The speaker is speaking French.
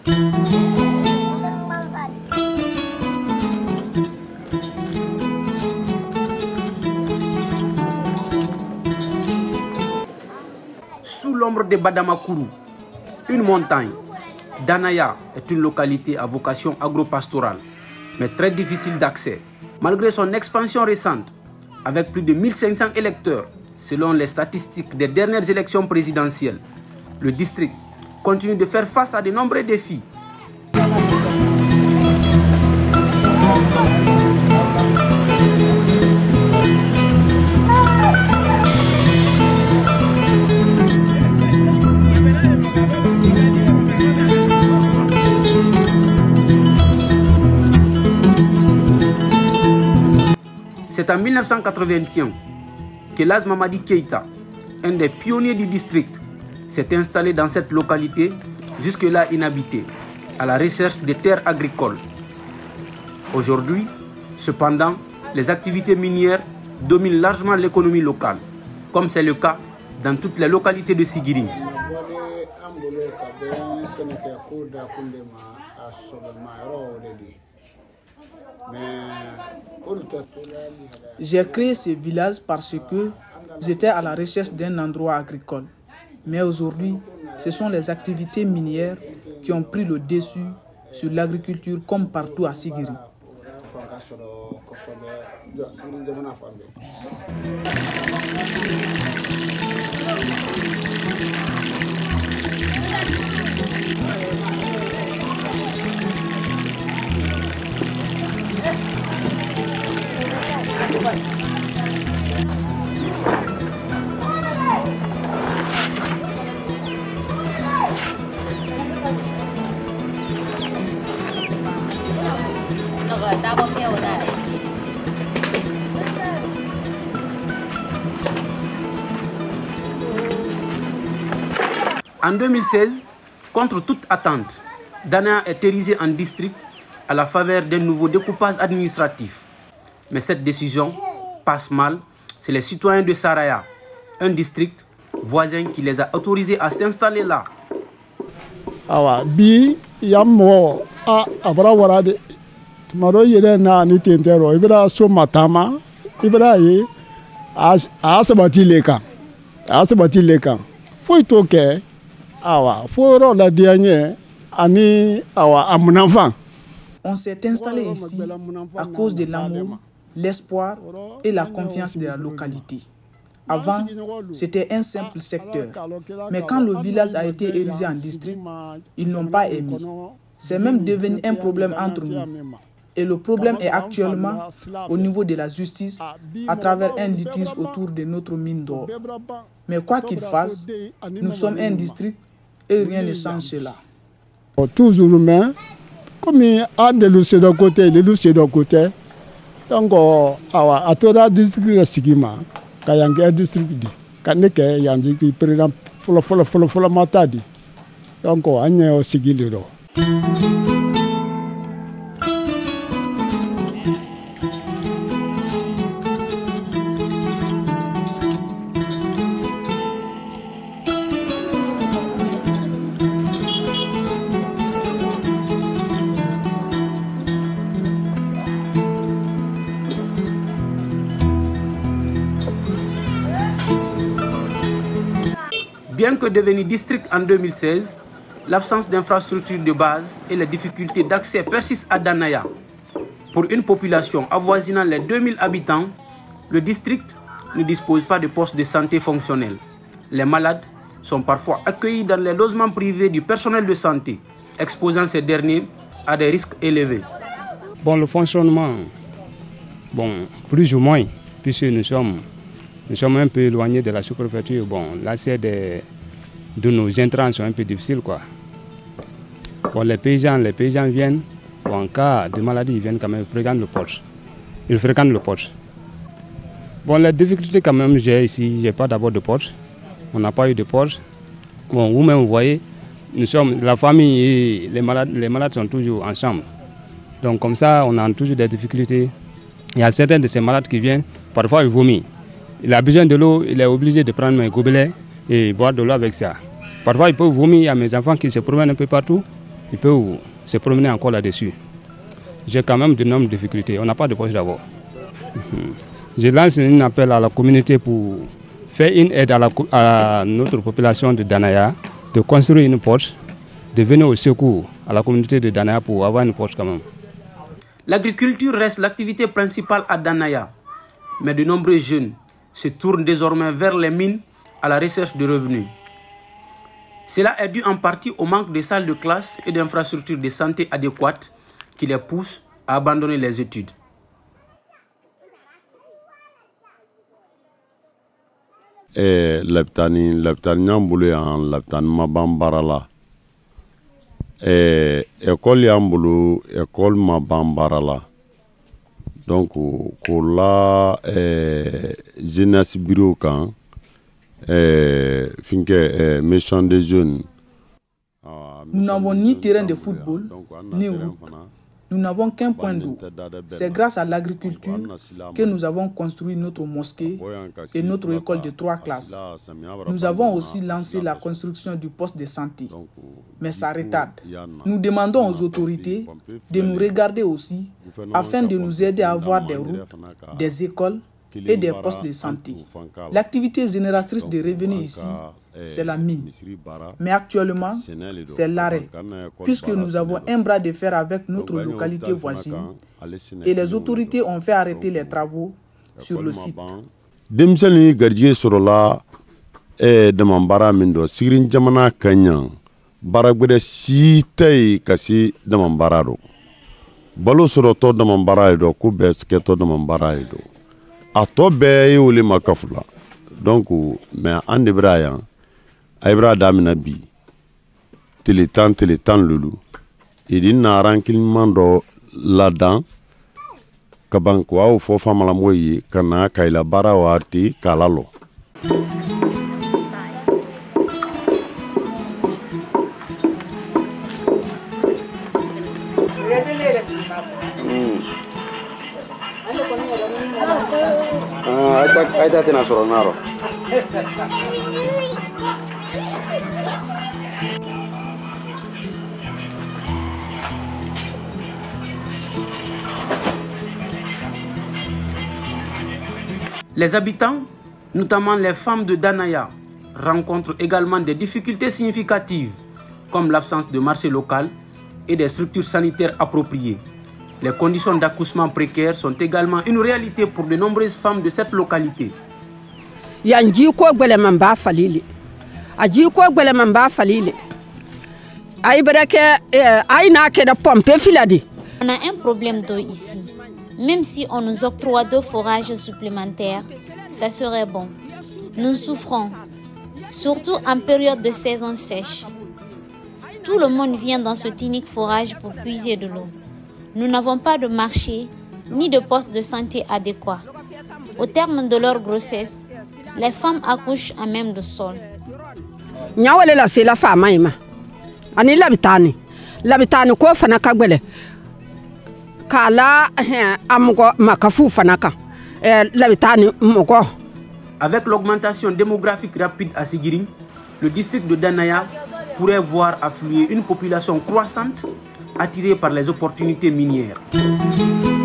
Sous l'ombre de Badamakuru, une montagne, Danaya est une localité à vocation agro-pastorale, mais très difficile d'accès. Malgré son expansion récente, avec plus de 1500 électeurs, selon les statistiques des dernières élections présidentielles, le district continue de faire face à de nombreux défis. C'est en 1981 que Laz Mamadi Keïta, un des pionniers du district, s'est installé dans cette localité jusque-là inhabitée, à la recherche de terres agricoles. Aujourd'hui, cependant, les activités minières dominent largement l'économie locale, comme c'est le cas dans toutes les localités de Sigiring. J'ai créé ce village parce que j'étais à la recherche d'un endroit agricole. Mais aujourd'hui, ce sont les activités minières qui ont pris le dessus sur l'agriculture comme partout à Sigiri. En 2016, contre toute attente, Danaya est érigé en district à la faveur d'un nouveau découpage administratif. Mais cette décision passe mal. C'est les citoyens de Saraya, un district voisin qui les a autorisés à s'installer là. Bi yamo abra warade tumaro yere na ni tentero ibra so matama ibra yi asabati leka foi toke awa foro la dernière ani awa amunanfan. On s'est installé ici à cause de l'amour, l'espoir et la confiance de la localité. Avant, c'était un simple secteur. Mais quand le village a été érigé en district, ils n'ont pas aimé. C'est même devenu un problème entre nous. Et le problème est actuellement au niveau de la justice à travers un litige autour de notre mine d'or. Mais quoi qu'il fasse, nous sommes un district et rien ne change cela. Toujours, mais comme il y a des loups de côté, les loups de côté, donc à tout le district de Sigima. Kayanga district di kaneke yanji ki président folo matadi donc anya o sigiliro. Bien que devenu district en 2016, l'absence d'infrastructures de base et les difficultés d'accès persistent à Danaya. Pour une population avoisinant les 2000 habitants, le district ne dispose pas de postes de santé fonctionnels. Les malades sont parfois accueillis dans les logements privés du personnel de santé, exposant ces derniers à des risques élevés. Bon, le fonctionnement, plus ou moins, puisque nous sommes un peu éloignés de la sous-préfecture. Bon, l'accès de nos intrants sont un peu difficiles, quoi. Bon, les paysans viennent, bon, en cas de maladie, ils viennent quand même fréquenter le poste. Ils fréquentent le poste. Bon, la difficulté quand même, j'ai ici, j'ai pas d'abord de poste. On n'a pas eu de poste. Bon, vous-même, vous voyez, nous sommes, la famille et les malades sont toujours ensemble. Donc comme ça, on a toujours des difficultés. Il y a certains de ces malades qui viennent, parfois ils vomissent. Il a besoin de l'eau, il est obligé de prendre un gobelet et boire de l'eau avec ça. Parfois il peut vomir, il y a mes enfants qui se promènent un peu partout. il peut se promener encore là-dessus. J'ai quand même de nombreuses difficultés. On n'a pas de poche d'abord. Je lance un appel à la communauté pour faire une aide à notre population de Danaya, de construire une poche, de venir au secours à la communauté de Danaya pour avoir une poche quand même. L'agriculture reste l'activité principale à Danaya, mais de nombreux jeunes se tournent désormais vers les mines à la recherche de revenus. Cela est dû en partie au manque de salles de classe et d'infrastructures de santé adéquates qui les poussent à abandonner les études. Laptani nyambulu en laptani mabambarala. École yambulu école mabambarala. Donc ko la jeunesse bureau kan finke méchant des jeunes. Nous n'avons ni terrain de football, ni route. Nous n'avons qu'un point d'eau. C'est grâce à l'agriculture que nous avons construit notre mosquée et notre école de 3 classes. Nous avons aussi lancé la construction du poste de santé. Mais ça retarde. Nous demandons aux autorités de nous regarder aussi afin de nous aider à avoir des routes, des écoles et des postes de santé. L'activité génératrice de revenus ici, c'est la mine. Mais actuellement, c'est l'arrêt, puisque nous avons un bras de fer avec notre localité voisine et les autorités ont fait arrêter les travaux sur le site. Demseli gardie sur la demambara mindo sirin jamana kanya baragbe si tay kasi demambara do balo sur to demambara do ku be ke to demambara do ato be yuli makafula donc mais ande braya Aïbra damina bi télétan lulu idi naran kilmando là-dedans kabanko au fo famala moyi kana kayla bara warti kalalo aita tena soronaro. Les habitants, notamment les femmes de Danaya, rencontrent également des difficultés significatives, comme l'absence de marché local et des structures sanitaires appropriées. Les conditions d'accouchement précaires sont également une réalité pour de nombreuses femmes de cette localité. On a un problème d'eau ici. Même si on nous octroie 2 forages supplémentaires, ça serait bon. Nous souffrons, surtout en période de saison sèche. Tout le monde vient dans ce unique forage pour puiser de l'eau. Nous n'avons pas de marché ni de poste de santé adéquat. Au terme de leur grossesse, les femmes accouchent à même le sol. Avec l'augmentation démographique rapide à Sigiring, le district de Danaya pourrait voir affluer une population croissante attirée par les opportunités minières.